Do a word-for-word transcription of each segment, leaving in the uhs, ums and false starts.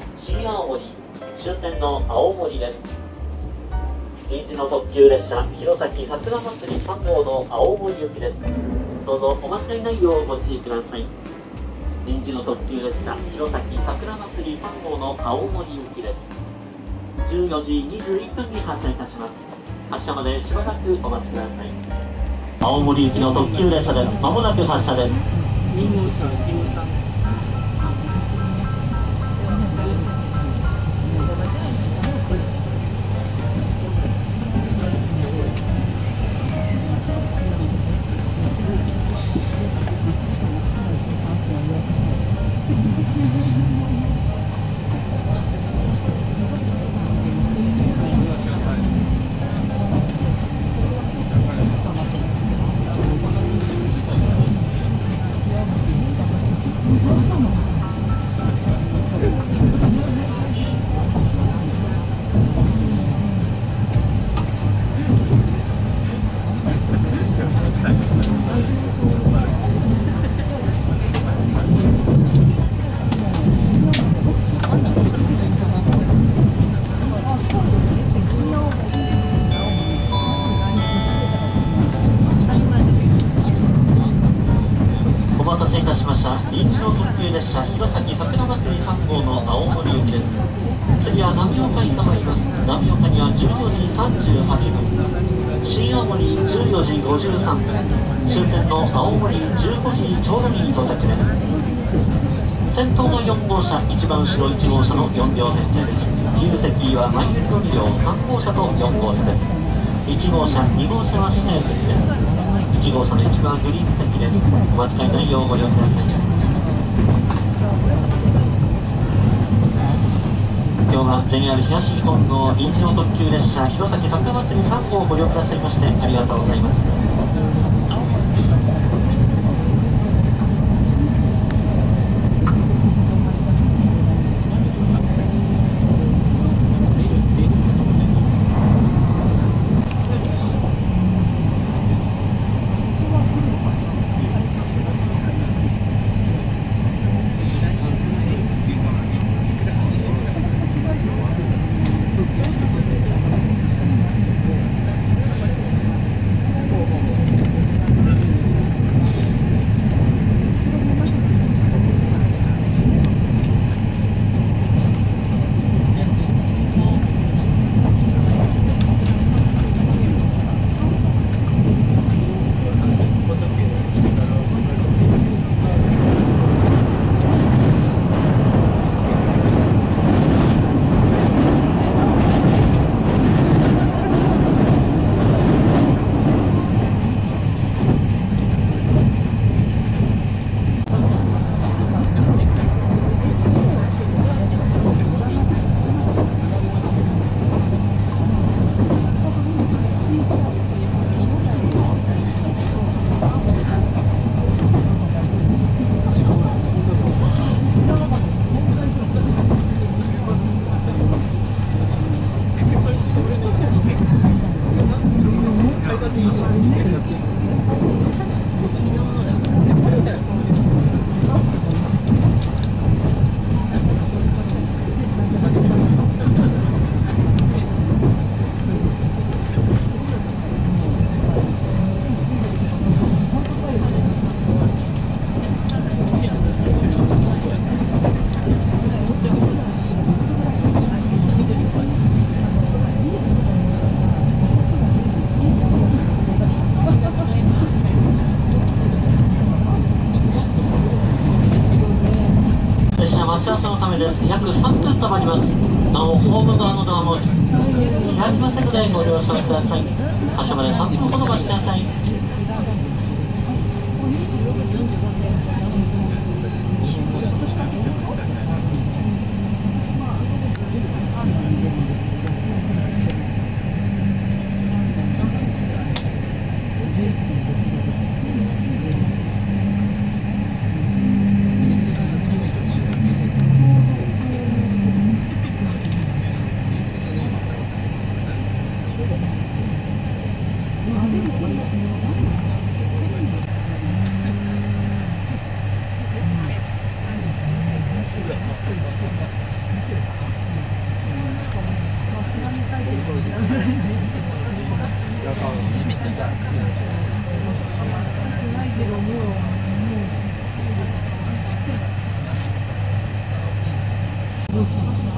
新青森終点の青森です。臨時の特急列車弘前桜まつりさん号の青森行きです。どうぞお間違いないようご注意ください。臨時の特急列車弘前桜まつりさん号の青森行きです。じゅうよじにじゅういっぷんに発車いたします。発車までしばらくお待ちください。青森行きの特急列車です。まもなく発車です。臨時の特急列車弘前桜まつりさん号の青森行きです。次は浪岡に停まります。浪岡にはじゅうよじさんじゅうはっぷん、新青森じゅうよじごじゅうさんぷん、終点の青森じゅうごじちょうどに到着です。先頭のよん号車、一番後ろいち号車のよん両編成です。自由席は毎日のに両、さん号車とよん号車です。いち号車、に号車は指定席です。いち号車の一番グリーン席です。お間違いないようご了承ください。今日は ジェイアール 東日本の臨時の特急列車弘前桜まつりさん号をご利用くださいましてありがとうございます。待ち合わせのためです。約さんぷん止まります。なおホーム側のドアも開きませんのでご了承ください。発車までさんぷんほどお待ちください。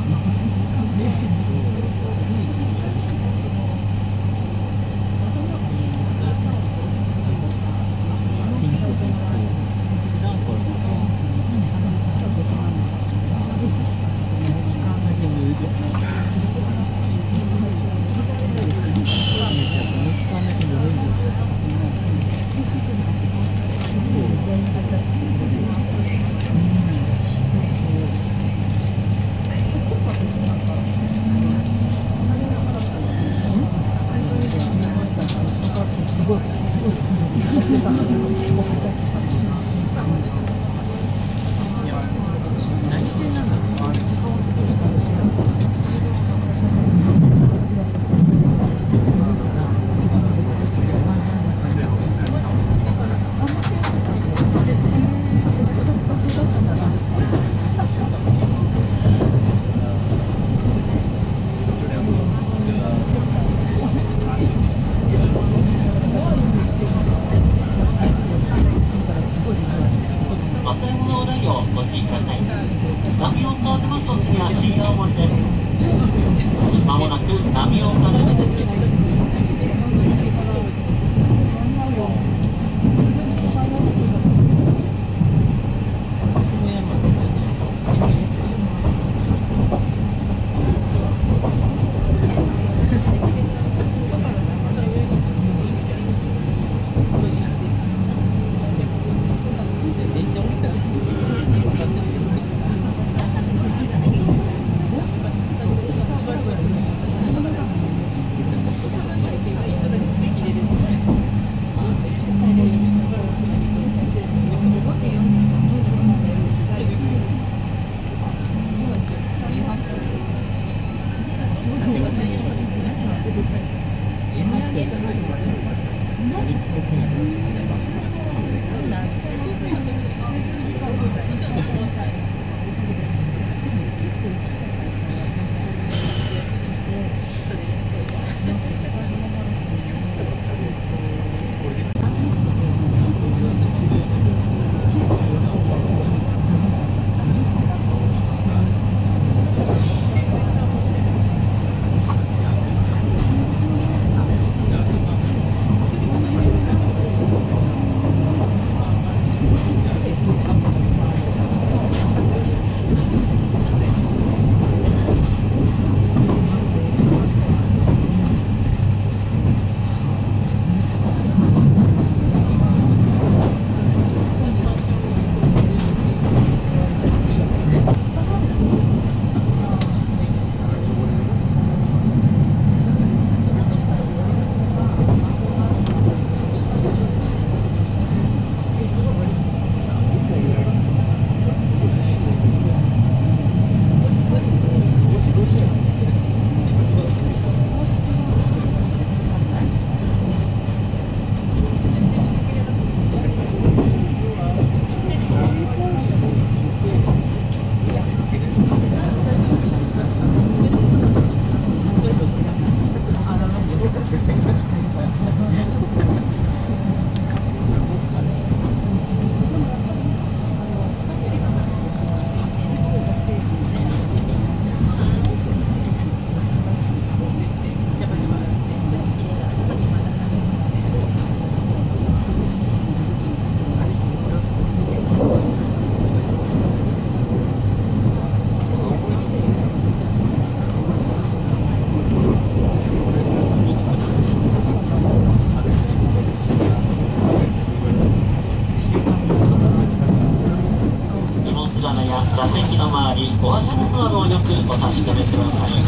お足元などをよくお確かめください。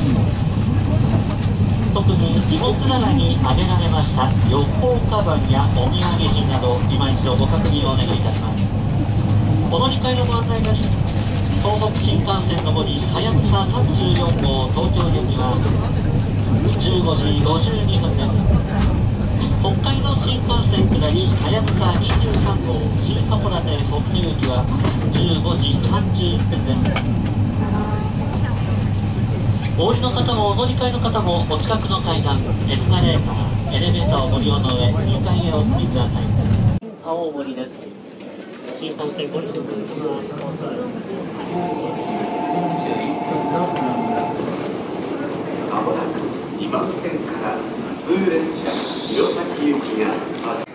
特に荷物棚に挙げられました旅行カバンやお土産品など今一度ご確認をお願いいたします。お乗り換えのご案内が東北新幹線上りはやぶささんじゅうよんごう東京行きはじゅうごじごじゅうにふんです。北海道新幹線下りはやぶさにじゅうさんごう新函館北入行きはじゅうごじさんじゅっぷんです。お降りの方もお乗り換えの方もお近くの階段、エスカレーター、エレベーターをご利用の上、にかいへお進みください。青森です。新幹線ご利用の方は番線から普通列車弘前行きが